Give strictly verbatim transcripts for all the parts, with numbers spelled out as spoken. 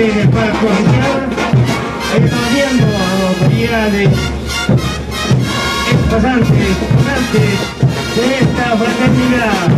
aquí en el palco oficial. Ahí estamos viendo a las autoridades, expasantes, exponentes de esta fraternidad.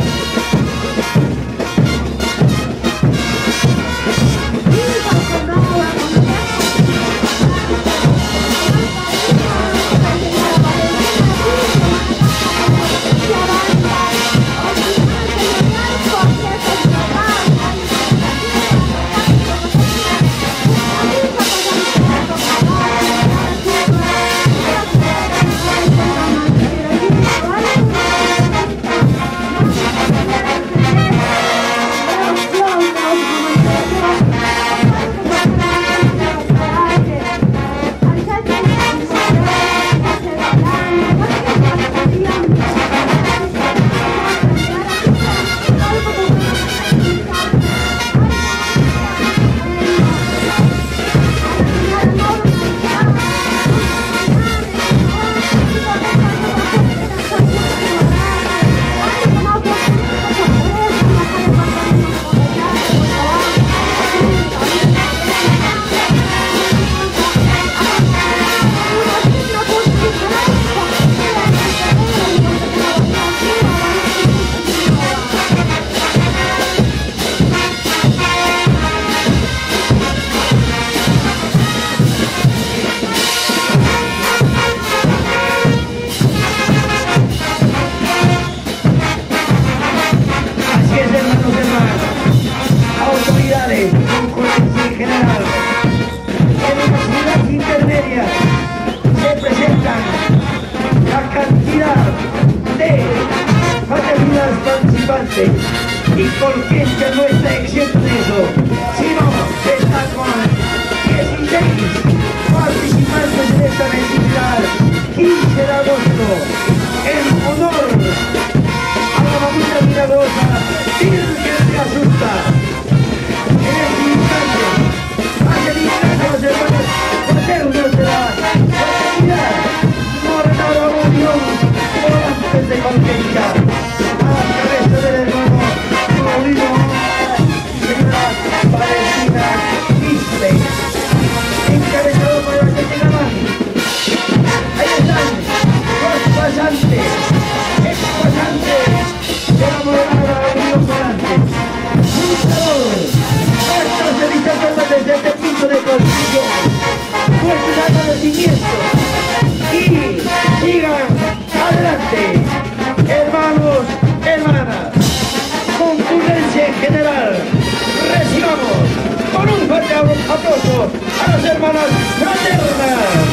Y Colquencha no está exento de eso, sino que está con dieciséis participantes en esta festividad, quince de agosto, en honor a la mamita milagrosa Virgen de Asunta. En este instante, hace el instante los hermanos fraternos de la fraternidad Mornada Unión Volantes de Colquencha, a la cabeza del hermano Paulino, señora Valentina Quispe, encabezado por la gente Gamán. Ahí están los pasantes, expasantes de la Mornada Unión Volantes. Un saludo a nuestros habitantes desde este punto de construcción, nuestros agradecimientos y sigan adelante, hermanos, hermanas. Concurrencia en general, recibamos con un fuerte aplauso a las hermanas fraternas.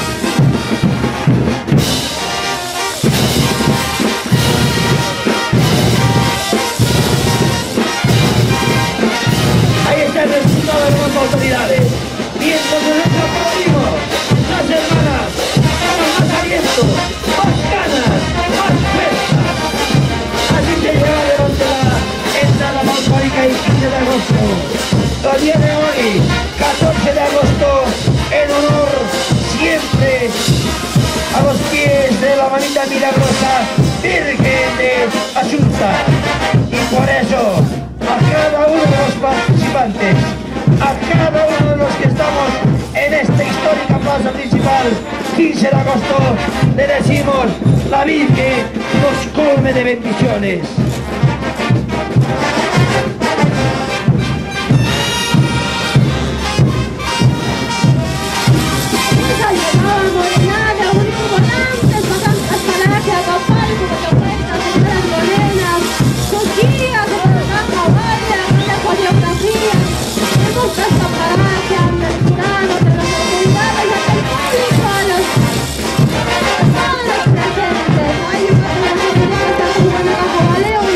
Ahí está el resultado de las autoridades. Mientras nosotros aplaudimos, las hermanas estaban más aliento, más ganas, más fuerza. Así se lleva a levantar entrada balcónica y quince de agosto. El día de hoy, catorce de agosto, en honor siempre a los pies de la manita milagrosa Virgen de Asunta. Y por eso, a cada uno de los participantes, a cada uno de los que estamos en esta histórica plaza principal, quince de agosto, le decimos: la Virgen nos colme de bendiciones. Hay una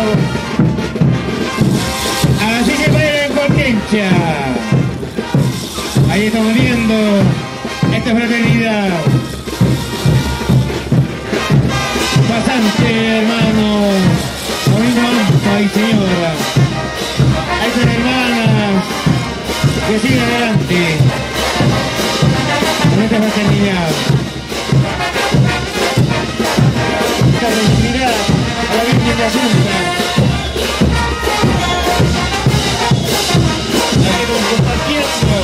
Así se baila en Colquencha. Ahí estamos viendo esta fraternidad. Pasante, hermano. Paulino Ampa y señora. A estas hermanas que siguen adelante con esta fraternidad. Esta fraternidad a la Virgen de Asunta. Compartiendo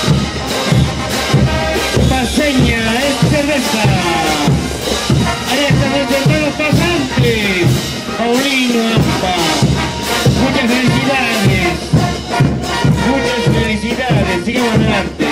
paseña, es cerveza. Ahí están nuestros hermanos pasantes. Paulino Ampa. Muchas felicidades. Muchas felicidades. Sigamos adelante.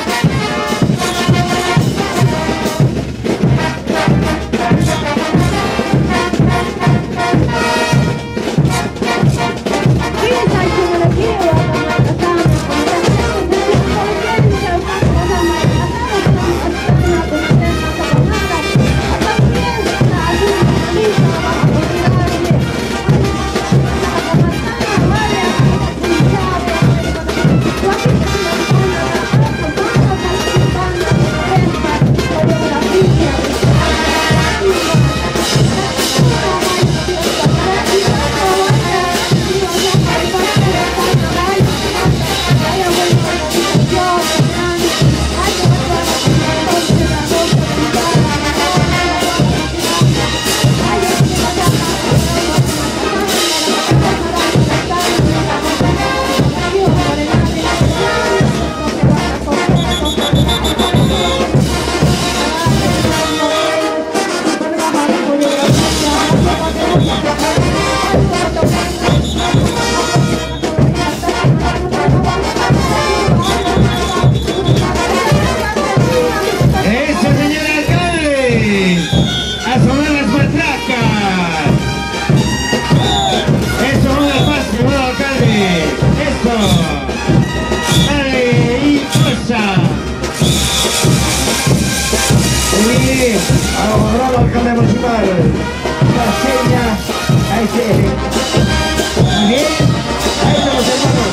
Honorable alcalde municipal, paseña, ahí se. Bien, ahí están los hermanos.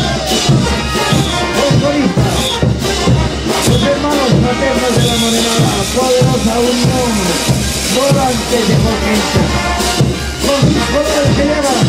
Los coristas, los hermanos fraternos de la Morenada, poderosa unión, volantes de Colquencha, con sus colores que llevan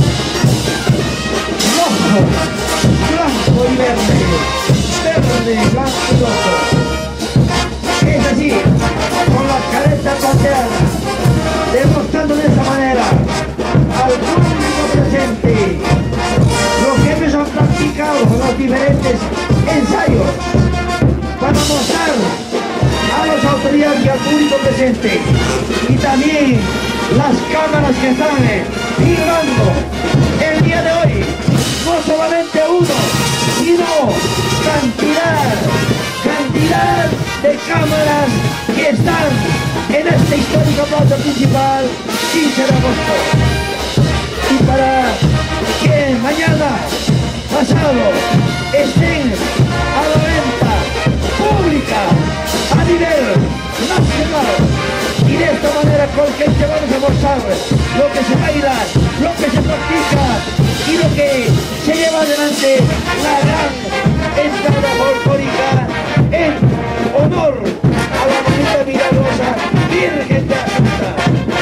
rojo, blanco y verde, verde, blanco y rojo. Es así, con las caretas plateadas, demostrando de esa manera al público presente lo que ellos han practicado en los diferentes ensayos para mostrar a las autoridades y al público presente, y también las cámaras que están filmando el día de hoy, no solamente uno, sino cantidad, cantidad de cámaras que están en esta histórica plaza principal, quince de agosto. Y para que mañana pasado estén a la venta pública a nivel nacional, y de esta manera Colquencha vamos a mostrar lo que se baila, lo que se practica y lo que se lleva adelante la gran entrada folclórica en honor a la bonita milagrosa Virgen de Asunta.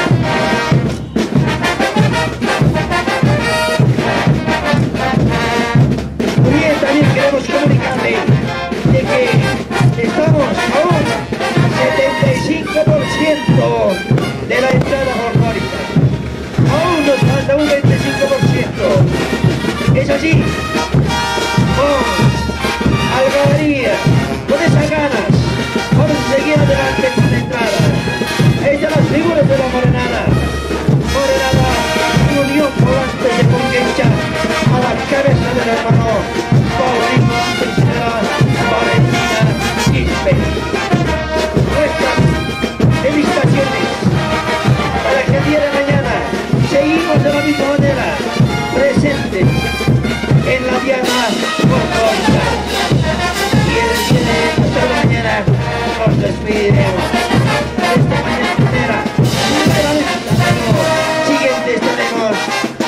Muy bien, también queremos comunicarle de que estamos a un setenta y cinco por ciento de la entrada folclórica. Aún nos falta un veinticinco por ciento. Es así, con algarabía, con esas ganas, por seguir adelante con la entrada. Ellas las figuras de la Morenada. Morenada, unión volante de Colquencha, a la cabeza del hermano Paulino Ampa y señora Valentina Quispe. Nuestras felicitaciones para que el día de mañana seguimos de la misma manera presentes en la diana folclórica. Y el día de esta mañana nos despediremos de esta manera. Siguiente estaremos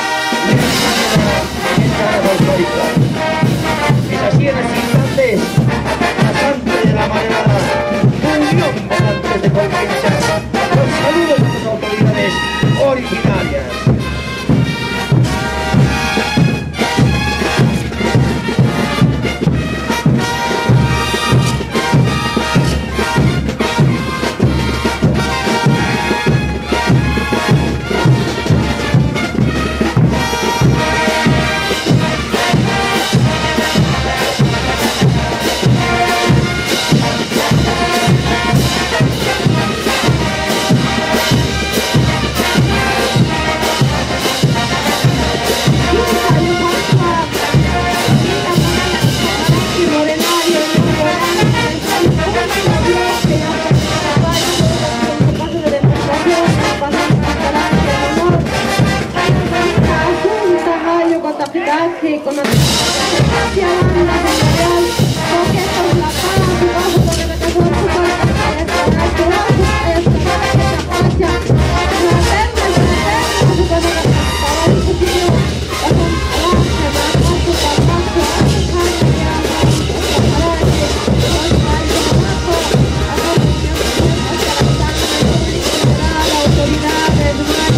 hospedaje con la hacia banda general, porque por la paz, su bajo con el caso de su parte, haya estará su bajo, haya estará esa pacha, la eterna, la eterna, su casa de la para el futuro, la comparaje, la paso, la paso, la paso, ya, la comparaje, la paso, la paso, la autoridad, el lugar,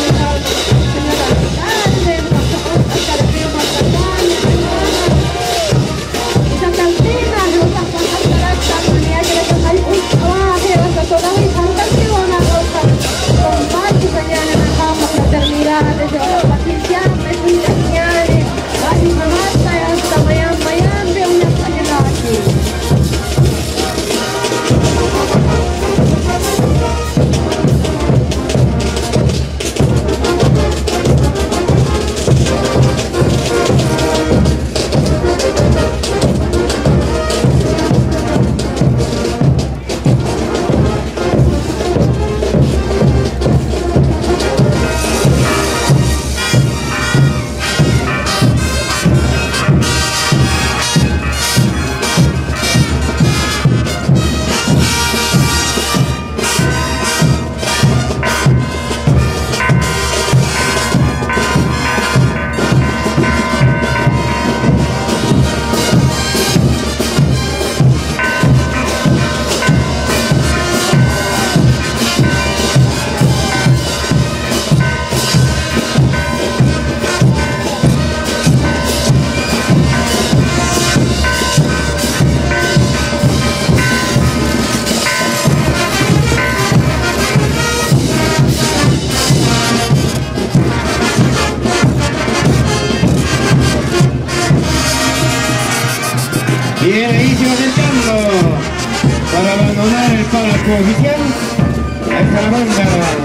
Bien, ahí se va acercando para abandonar el palco oficial. Ahí está la banda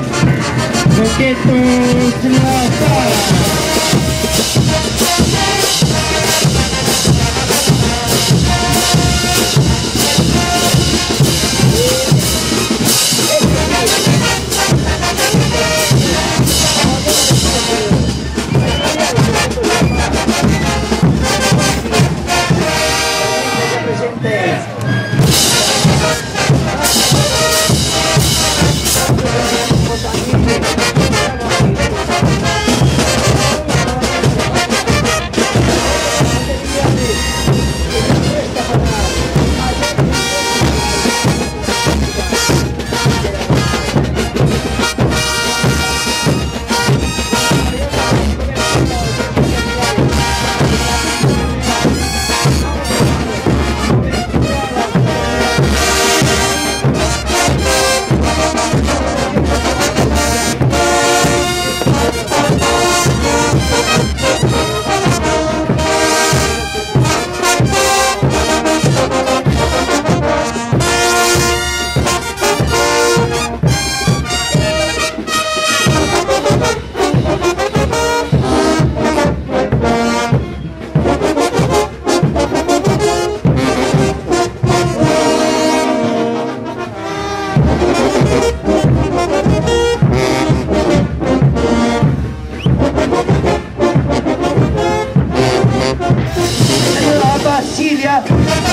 Coquetos La Sala. Silvia.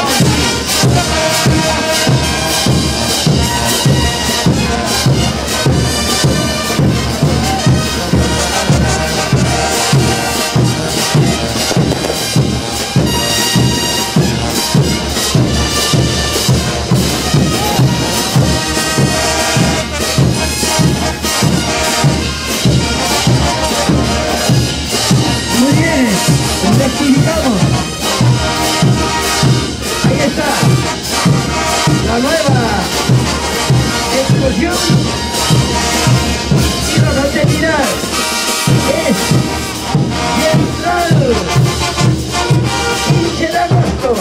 Muy bien, investigamos. Ahí está la nueva explosión y la fraternidad es Central quince de agosto.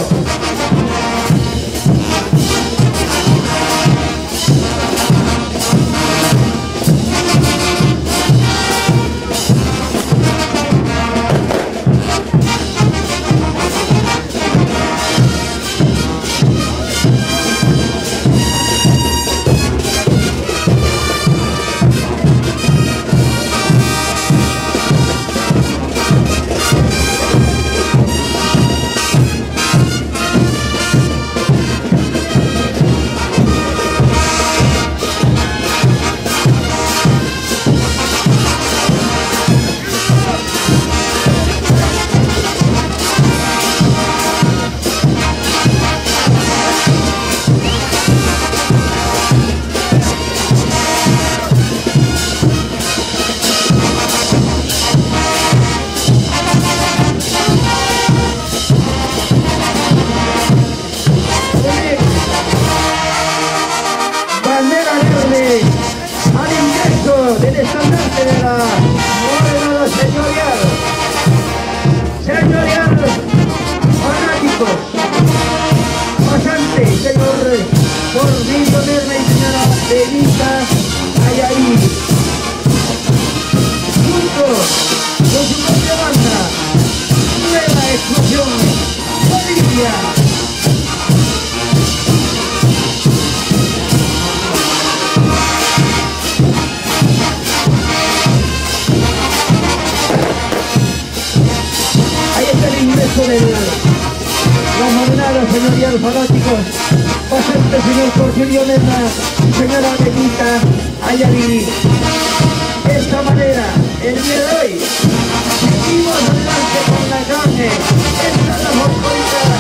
señorial fanáticos, pasante señor Porfirio Mena, señora Benita Ayalí. De esta manera, el día de hoy, seguimos adelante con la grande, esta es la folclórica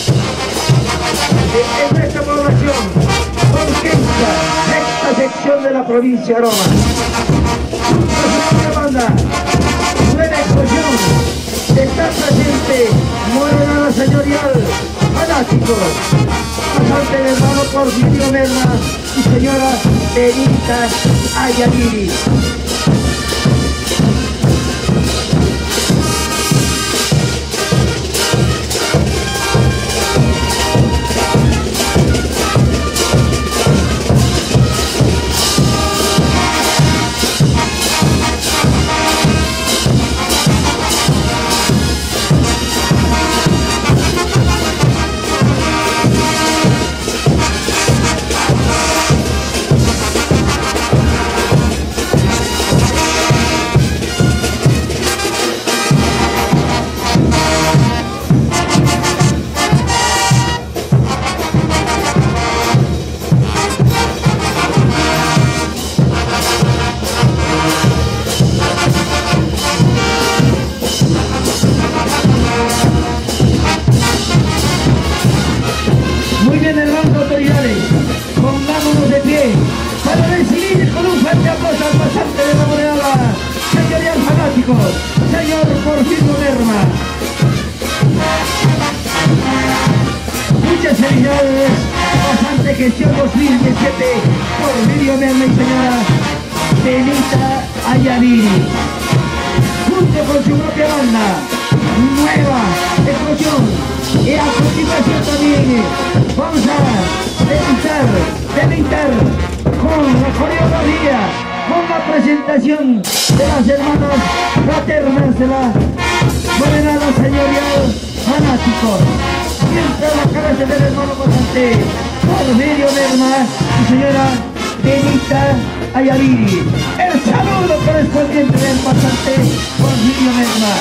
de, de nuestra población, Orquesta, sexta sección de la provincia de Roma. Una banda, buena expresión, está presente Morenada Señorial, fanáticos, pasante del hermano Porfirio Mena y señora Benita Ayalí. Señor Porfirio Lerma, muchas felicidades, pasante gestión dos mil diecisiete, Porfirio Lerma y señora Benita Ayalí, junto con su propia banda, nueva explosión, y a continuación también vamos a deleitar, deleitar con la coreografía, con la presentación de las hermanas fraternas de la Morenada Señorial fanáticos. Siempre a la cabeza del hermano pasante Porfirio Lerma y señora Benita Ayalí. El saludo correspondiente del pasante Porfirio Lerma.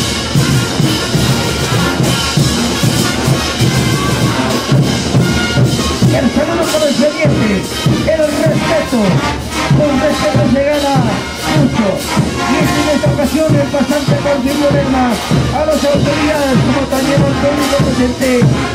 El saludo correspondiente, el respeto. Con respeto se gana mucho. Y es en esta ocasión el pasante Porfirio Lerma a las autoridades como también al público presente.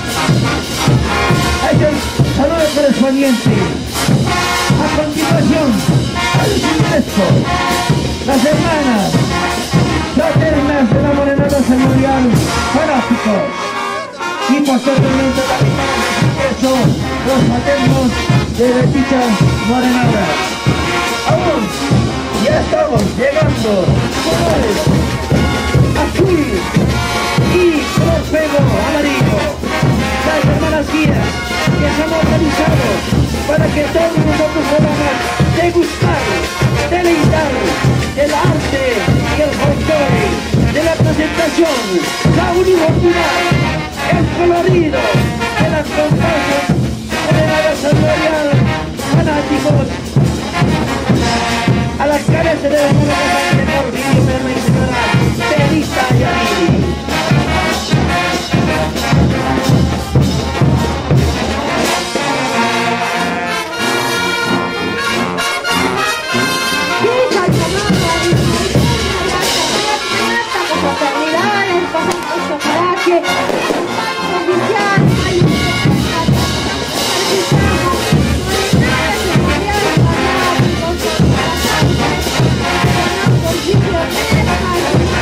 Hay el saludo correspondiente. A continuación, al ingreso, las hermanas fraternas de la Morenada Señorial fanáticos. Y posteriormente también ingreso los fraternos de Benita Morenada. Aún ya estamos llegando, colores azul y color fuego amarillo. Las hermanas guías que se han organizado para que todos nosotros podamos degustar, deleitar el arte y el folclore de la presentación, la uniformidad, el colorido de las comparsas de la Señorial fanáticos. A las cabezas de la Morenada de Porfirio Lerma y señora Benita Ayalí. Thank you.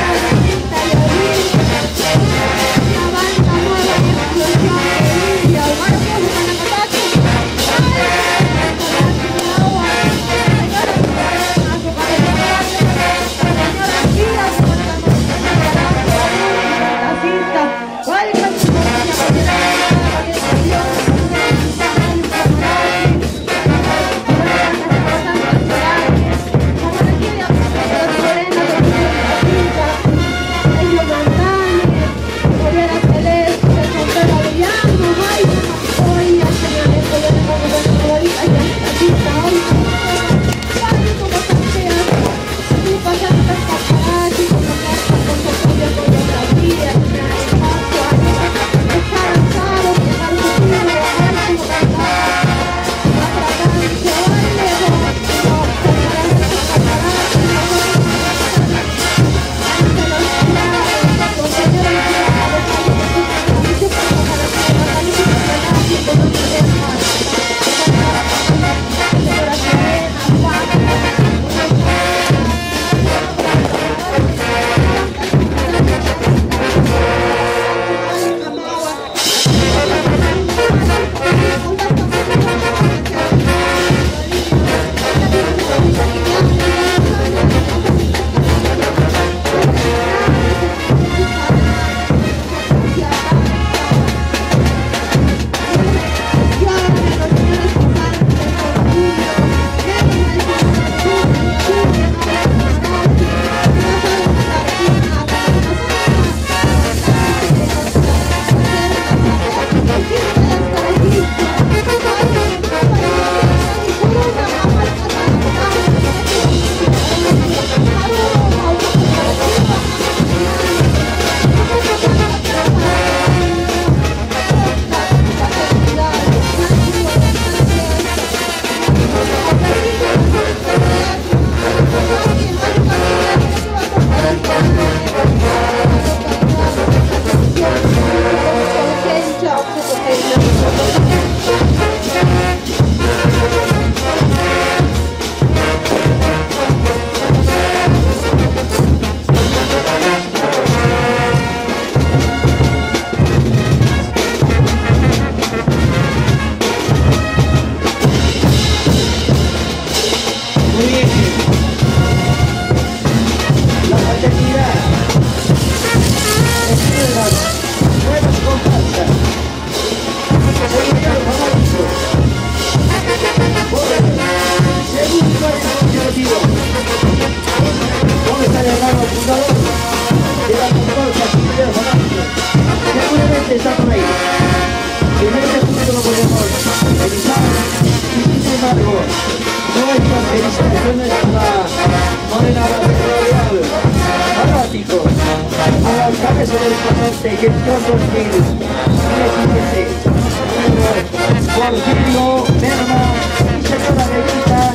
Porfirio, Berna y señora Negrita,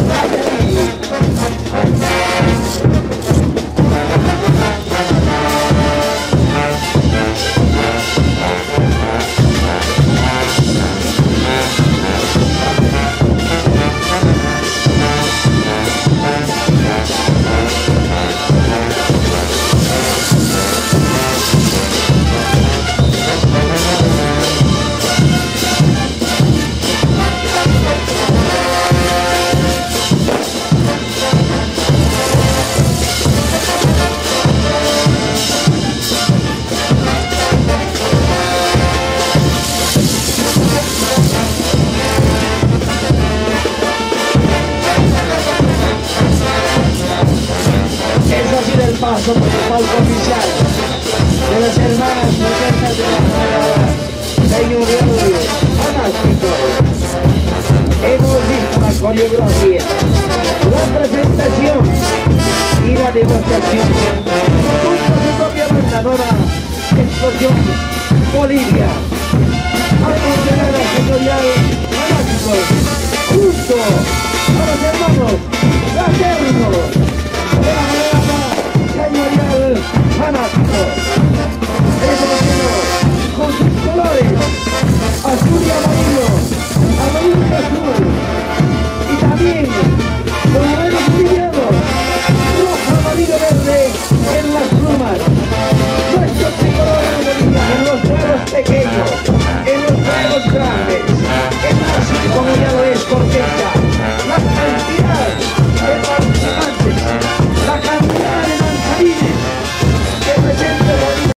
paso por el palco oficial de las hermanas modernas de la Sagrada Señor de Orgullo. Fanático. Hemos visto la coreografía, la presentación y la demostración.